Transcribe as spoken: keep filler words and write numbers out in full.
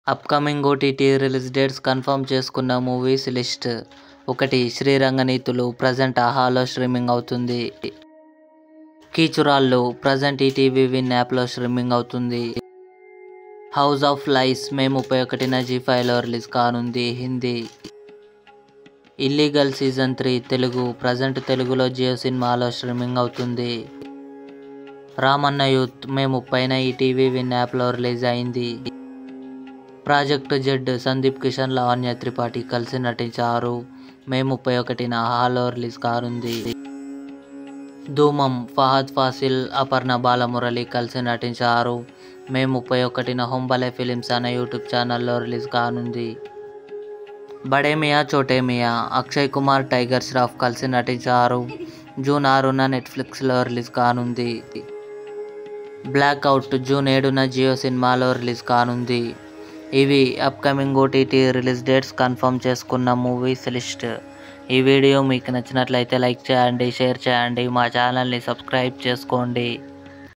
Upcoming OTT release dates confirm చేసుకున్న movies list. ఒకటి Sriranganeethulu present ఆహాలో స్ట్రీమింగ్ అవుతుంది. కీచురాళ్ళు ప్రజెంట్ ఈటీవీ విన్ యాప్లో స్ట్రీమింగ్ అవుతుంది. హౌస్ ఆఫ్ లైస్ మే ముప్పై ఒకటిన జీ ఫైవ్లో రిలీజ్ కానుంది. Hindi. Illegal season three Telugu present తెలుగులో జియో సినిమాలో స్ట్రీమింగ్ అవుతుంది. రామన్న యూత్ మే ముప్పైన ఈటీవీ విన్ యాప్లో రిలీజ్ అయింది. ప్రాజెక్ట్ జెడ్ సందీప్ కిషన్ లావణ్య త్రిపాఠి కలిసి నటించారు. మే ముప్పై ఒకటిన ఆహాలో రిలీజ్ కానుంది. ధూమం ఫహద్ ఫాసిల్ అపర్ణ బాలమురళి కలిసి నటించారు. మే ముప్పై ఒకటిన హొంబలే ఫిలిమ్స్ అనే యూట్యూబ్ ఛానల్లో రిలీజ్ కానుంది. బడే మియా చోటే మియా అక్షయ్ కుమార్ టైగర్ ష్రాఫ్ కలిసి నటించారు. జూన్ ఆరున నెట్ఫ్లిక్స్లో రిలీజ్ కానుంది. బ్లాక్ అవుట్ జూన్ ఏడున జియో సినిమాలో రిలీజ్ కానుంది. ఇవి upcoming OTT release dates confirm చేసుకున్న మూవీస్ లిస్ట్. ఈ వీడియో మీకు నచ్చినట్లయితే లైక్ చేయండి, షేర్ చేయండి, మా ఛానల్ని సబ్స్క్రైబ్ చేసుకోండి.